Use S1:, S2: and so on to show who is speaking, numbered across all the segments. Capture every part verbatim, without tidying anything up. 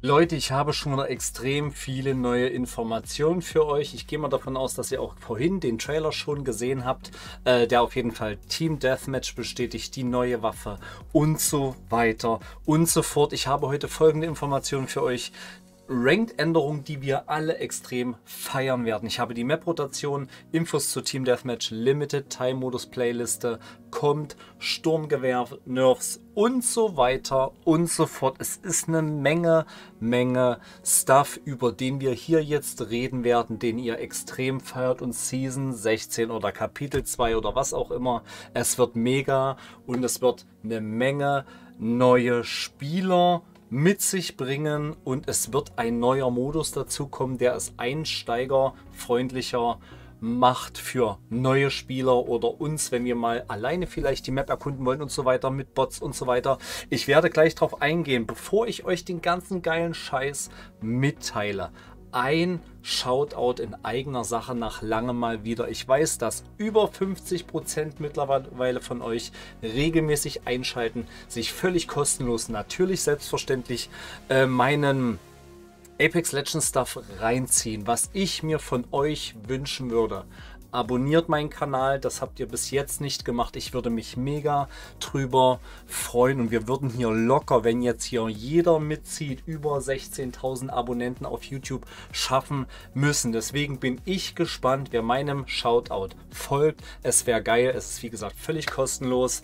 S1: Leute, ich habe schon wieder extrem viele neue Informationen für euch. Ich gehe mal davon aus, dass ihr auch vorhin den Trailer schon gesehen habt, äh, der auf jeden Fall Team Deathmatch bestätigt, die neue Waffe und so weiter und so fort. Ich habe heute folgende Informationen für euch. Ranked-Änderungen, die wir alle extrem feiern werden. Ich habe die Map-Rotation, Infos zu Team Deathmatch, Limited Time Modus Playliste, kommt, Sturmgewehr, Nerfs und so weiter und so fort. Es ist eine Menge, Menge Stuff, über den wir hier jetzt reden werden, den ihr extrem feiert und Season sechzehn oder Kapitel zwei oder was auch immer. Es wird mega und es wird eine Menge neue Spieler mit sich bringen und es wird ein neuer Modus dazu kommen, der es einsteigerfreundlicher macht für neue Spieler oder uns, wenn wir mal alleine vielleicht die Map erkunden wollen und so weiter, mit Bots und so weiter. Ich werde gleich drauf eingehen, bevor ich euch den ganzen geilen Scheiß mitteile. Ein Shoutout in eigener Sache nach langem mal wieder. Ich weiß, dass über fünfzig Prozent mittlerweile von euch regelmäßig einschalten, sich völlig kostenlos, natürlich selbstverständlich, äh, meinen Apex Legends Stuff reinziehen. Was ich mir von euch wünschen würde: Abonniert meinen Kanal, das habt ihr bis jetzt nicht gemacht. Ich würde mich mega drüber freuen und wir würden hier locker, wenn jetzt hier jeder mitzieht, über sechzehntausend Abonnenten auf YouTube schaffen müssen. Deswegen bin ich gespannt, wer meinem Shoutout folgt. Es wäre geil, es ist wie gesagt völlig kostenlos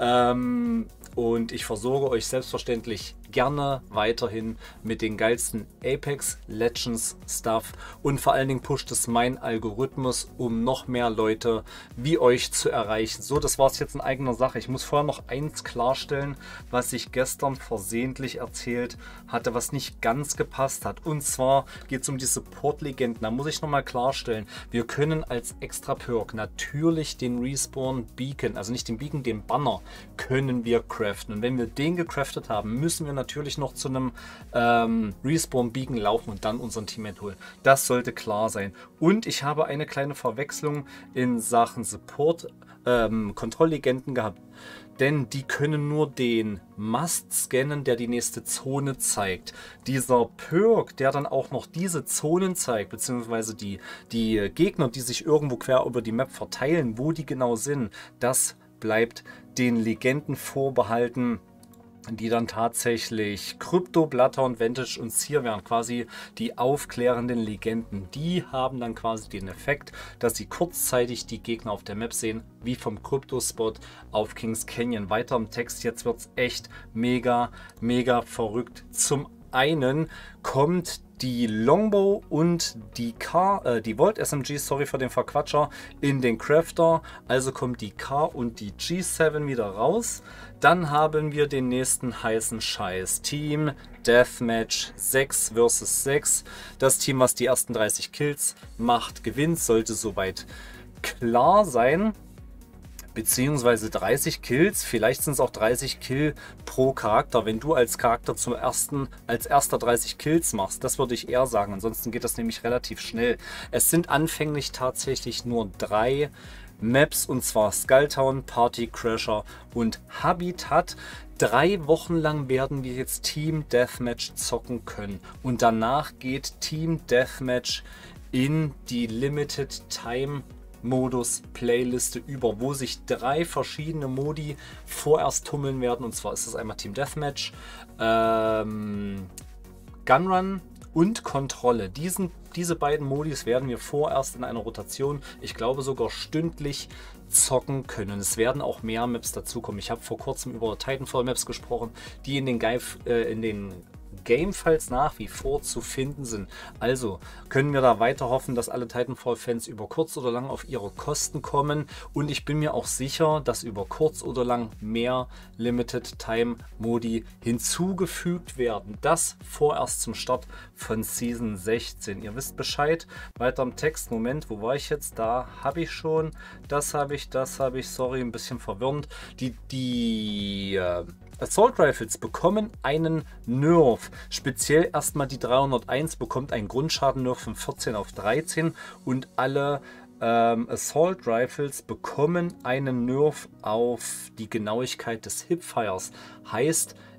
S1: ähm, und ich versorge euch selbstverständlich gerne weiterhin mit den geilsten Apex Legends Stuff und vor allen Dingen pusht es meinen Algorithmus, um noch mehr Leute wie euch zu erreichen. So, das war es jetzt in eigener Sache. Ich muss vorher noch eins klarstellen, was ich gestern versehentlich erzählt hatte, was nicht ganz gepasst hat. Und zwar geht es um die Support-Legenden. Da muss ich nochmal klarstellen, wir können als extra Perk natürlich den Respawn Beacon, also nicht den Beacon, den Banner, können wir craften. Und wenn wir den gecraftet haben, müssen wir natürlich noch zu einem ähm, Respawn Beacon laufen und dann unseren Teammate holen. Das sollte klar sein. Und ich habe eine kleine Verwechslung in Sachen Support ähm, Kontrolllegenden gehabt. Denn die können nur den Must scannen, der die nächste Zone zeigt. Dieser Perk, der dann auch noch diese Zonen zeigt, beziehungsweise die, die Gegner, die sich irgendwo quer über die Map verteilen, wo die genau sind, das bleibt den Legenden vorbehalten, die dann tatsächlich Krypto, Bloodhound, Vantage und Seer wären, quasi die aufklärenden Legenden. Die haben dann quasi den Effekt, dass sie kurzzeitig die Gegner auf der Map sehen, wie vom Krypto-Spot auf Kings Canyon. Weiter im Text, jetzt wird es echt mega, mega verrückt. Zum einen kommt die Longbow und die K, äh, die Volt S M G, sorry für den Verquatscher, in den Crafter. Also kommt die K und die G sieben wieder raus. Dann haben wir den nächsten heißen Scheiß. Team Deathmatch sechs versus sechs. Das Team, was die ersten dreißig Kills macht, gewinnt. Sollte soweit klar sein. Beziehungsweise dreißig Kills, vielleicht sind es auch dreißig Kill pro Charakter. Wenn du als Charakter zum ersten, als erster dreißig Kills machst, das würde ich eher sagen. Ansonsten geht das nämlich relativ schnell. Es sind anfänglich tatsächlich nur drei Maps, und zwar Skulltown, Party Crasher und Habitat. Drei Wochen lang werden wir jetzt Team Deathmatch zocken können. Und danach geht Team Deathmatch in die Limited Time Modus Playliste über, wo sich drei verschiedene Modi vorerst tummeln werden. Und zwar ist es einmal Team Deathmatch, ähm, Gunrun und Kontrolle. Diesen, diese beiden Modis werden wir vorerst in einer Rotation, ich glaube sogar stündlich, zocken können. Es werden auch mehr Maps dazukommen. Ich habe vor kurzem über Titanfall Maps gesprochen, die in den, Geif, äh, in den Gamefiles nach wie vor zu finden sind. Also können wir da weiter hoffen, dass alle Titanfall-Fans über kurz oder lang auf ihre Kosten kommen. Und ich bin mir auch sicher, dass über kurz oder lang mehr Limited-Time-Modi hinzugefügt werden. Das vorerst zum Start von Season sechzehn. Ihr wisst Bescheid. Weiter im Text. Moment, wo war ich jetzt? Da habe ich schon. Das habe ich, das habe ich. Sorry, ein bisschen verwirrend. Die, die äh, Assault Rifles bekommen einen Nerf. Speziell erstmal die dreihunderteins bekommt einen Grundschaden-Nerf von vierzehn auf dreizehn und alle ähm, Assault Rifles bekommen einen Nerf auf die Genauigkeit des Hipfires. Heißt,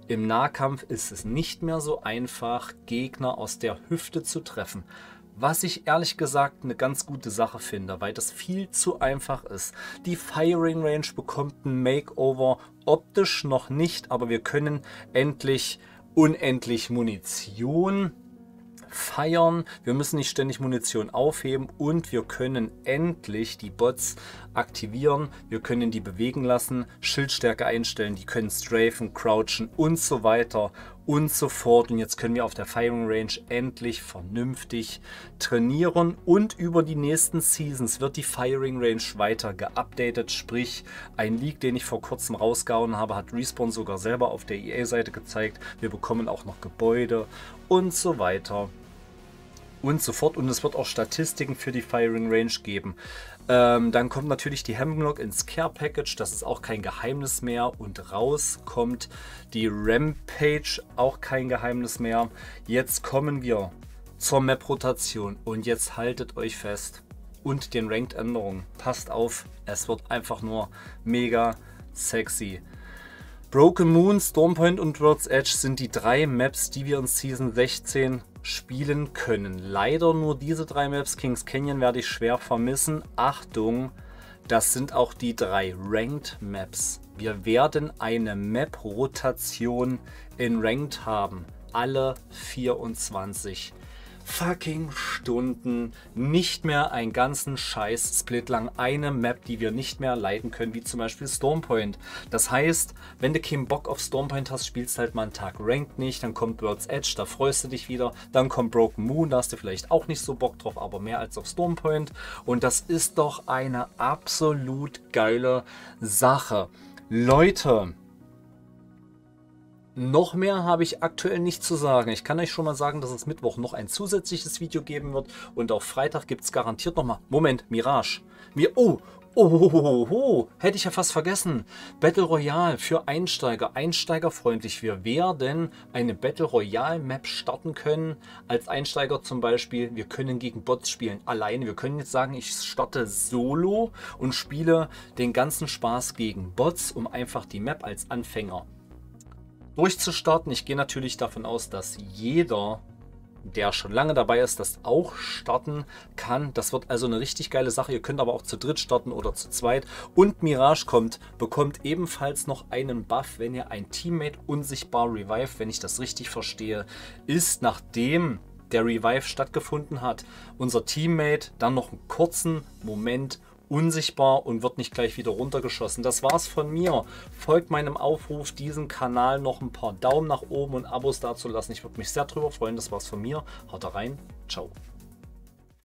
S1: Im Nahkampf ist es nicht mehr so einfach, Gegner aus der Hüfte zu treffen. Was ich ehrlich gesagt eine ganz gute Sache finde, weil das viel zu einfach ist. Die Firing Range bekommt ein Makeover, optisch noch nicht, aber wir können endlich unendlich Munition feiern. Wir müssen nicht ständig Munition aufheben und wir können endlich die Bots aktivieren. Wir können die bewegen lassen, Schildstärke einstellen, die können strafen, crouchen und so weiter und so fort. Und jetzt können wir auf der Firing Range endlich vernünftig trainieren und über die nächsten Seasons wird die Firing Range weiter geupdatet. Sprich, ein Leak, den ich vor kurzem rausgehauen habe, hat Respawn sogar selber auf der E A-Seite gezeigt. Wir bekommen auch noch Gebäude und so weiter und so fort. Und es wird auch Statistiken für die Firing Range geben. Ähm, dann kommt natürlich die Hemlock ins Care Package, das ist auch kein Geheimnis mehr. Und raus kommt die Rampage, auch kein Geheimnis mehr. Jetzt kommen wir zur Map-Rotation und jetzt haltet euch fest. Und den Ranked-Änderungen. Passt auf, es wird einfach nur mega sexy. Broken Moon, Stormpoint und World's Edge sind die drei Maps, die wir in Season sechzehn spielen können. Leider nur diese drei Maps. Kings Canyon werde ich schwer vermissen. Achtung, das sind auch die drei Ranked Maps. Wir werden eine Map-Rotation in Ranked haben. Alle vierundzwanzig fucking Stunden, nicht mehr einen ganzen Scheiß Split lang, eine Map, die wir nicht mehr leiten können, wie zum Beispiel Stormpoint. Das heißt, wenn du keinen Bock auf Stormpoint hast, spielst halt mal einen Tag Ranked nicht, dann kommt World's Edge, da freust du dich wieder, dann kommt Broken Moon, da hast du vielleicht auch nicht so Bock drauf, aber mehr als auf Stormpoint und das ist doch eine absolut geile Sache. Leute, noch mehr habe ich aktuell nicht zu sagen. Ich kann euch schon mal sagen, dass es Mittwoch noch ein zusätzliches Video geben wird. Und auf Freitag gibt es garantiert nochmal. Moment, Mirage. Mir, oh, oh, oh, oh, oh, hätte ich ja fast vergessen. Battle Royale für Einsteiger, einsteigerfreundlich. Wir werden eine Battle Royale Map starten können. Als Einsteiger zum Beispiel. Wir können gegen Bots spielen, alleine. Wir können jetzt sagen, ich starte solo und spiele den ganzen Spaß gegen Bots, um einfach die Map als Anfänger durchzustarten. Ich gehe natürlich davon aus, dass jeder, der schon lange dabei ist, das auch starten kann. Das wird also eine richtig geile Sache. Ihr könnt aber auch zu dritt starten oder zu zweit. Und Mirage kommt, bekommt ebenfalls noch einen Buff, wenn ihr ein Teammate unsichtbar revive, wenn ich das richtig verstehe, ist, nachdem der Revive stattgefunden hat, unser Teammate dann noch einen kurzen Moment unsichtbar und wird nicht gleich wieder runtergeschossen. Das war's von mir. Folgt meinem Aufruf, diesen Kanal noch ein paar Daumen nach oben und Abos dazulassen. Ich würde mich sehr drüber freuen. Das war's von mir. Haut rein. Ciao.